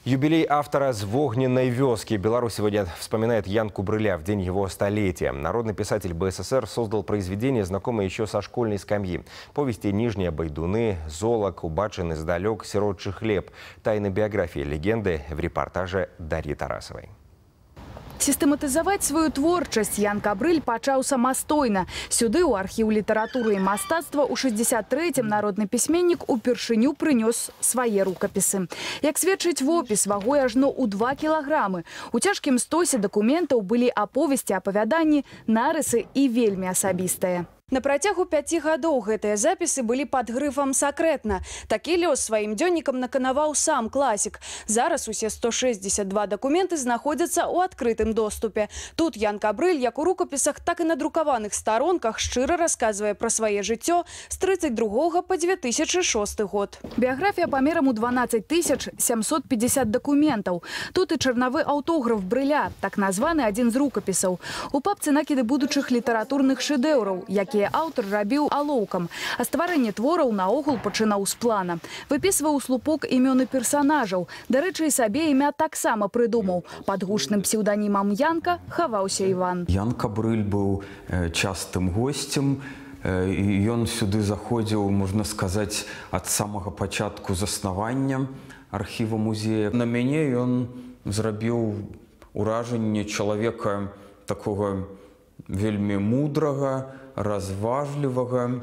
Юбилей автора «Звогненной вёски». Беларусь сегодня вспоминает Янку Брыля в день его столетия. Народный писатель БССР создал произведение, знакомое еще со школьной скамьи. Повести «Нижние байдуны», «Золок», «Убачен издалек», «Сиротчий хлеб». Тайны биографии легенды в репортаже Дарьи Тарасовой. Сістэматызаваць сваю творчасць Ян Брыль пачаў самастойна. Сюды, у архіў літаратуры і мастацтва, у 63-м народны пісьменнік упершыню прынёс свае рукапісы. Як сведчыць вопіс, вагой ажно ў 2 кілаграмы. У цяжкім стосе дакументаў былі аповесці, апавяданні, нарысы і вельмі асабістыя. На працягу 5 гадоў гэтыя запісы былі пад грыфам «сакрэтна». Такі лёс сваім дзённікам наканаваў сам класік. Зараз усе 162 дакументы знаходзяцца ў адкрытым доступе. Тут Ян Брыль, як у рукапісах, так і на друкаваных старонках, шчыра расказвае пра свае жыццё з 32 па 2006 год. Біяграфія памерам у 12 750 дакументаў. Тут і чарнавы аўтограф Брыля, так названы адзін з рукапісаў. У папцы накіды будучых літаратурных шэдэўраў, якія аўтар рабіў алоўкам. А стварэнне твораў наогул пачынаў з плана. Выпісваў у слупок імёны персанажаў. Дарэчы, і сабе імя таксама прыдумаў. Пад гучным псеўданімам Янка хаваўся Іван. Янка Брыль быў частым госцем. Ён сюды заходзіў, можна сказаць, ад самага пачатку заснавання архіва музея. На мяне ён зрабіў уражанне чалавека такога вельмі мудрага, разважлівага,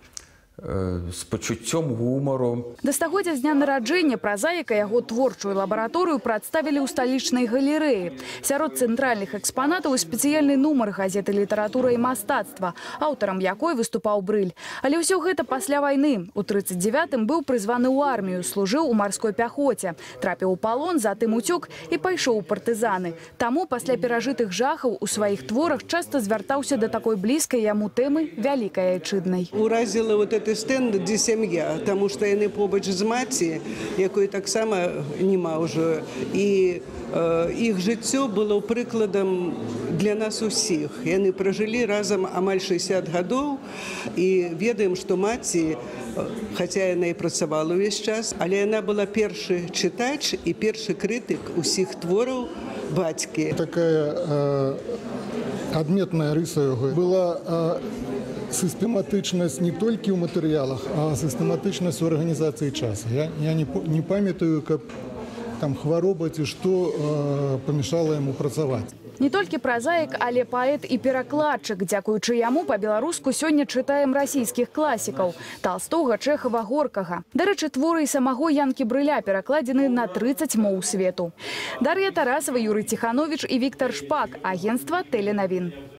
з пачуццём гумару. Да стагоддзя з дня нараджэння празаіка яго творчую лабараторыю прадставілі ў сталічнай галерэі. Сярод цэнтральных экспанатаў і спецыяльны нумар газеты «Літаратура і мастацтва», аўтарам якой выступаў Брыль. Але ўсё гэта пасля вайны. У 39-м быў прызваны ў армію, служыў у марской пяхоце. Трапіў у палон, затым уцёк і пайшоў у партызаны. Таму пасля перажытых жахаў у сваіх творах часта звяртаўся да такой блізкай яму тэмы вялікай айчыннай. Уразіла стенд, де сім'я, тому що яны побач з маці, якої таксама нема ўжо. І іх жыццё было прыкладам для нас усіх. Яны пражылі разам амаль 60 гадоў і ведаем, што маці, хаця яна і працавала ўвесь час, але яна была першы чытач і першы крытык усіх твораў бацькі. Такая адметная рыса яго была сістэматычнасць не толькі ў матэрыялах, а сістэматычнасць у арганізацыі часу. Я не памятаю, каб там хвароба ці што памешала яму працаваць. Не толькі празаік, але паэт і перакладчык. Дзякуючы яму па-беларуску сёння чытаем расійскіх класікаў – Талстога, Чэхава, Горкага. Дарэчы, творы і самого Янкі Брыля перакладзены на 30 моў свету. Дар'я Тарасова, Юрый Тиханович і Віктор Шпак. Агентства Тэленавін.